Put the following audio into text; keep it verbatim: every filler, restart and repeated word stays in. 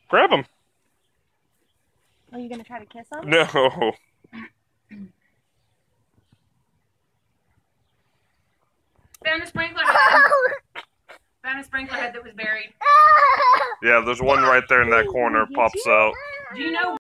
Grab him. Are you gonna try to kiss him? No. Found a sprinkler head. Found a sprinkler head that was buried. Yeah, there's one right there in that corner. Pops out. Do you know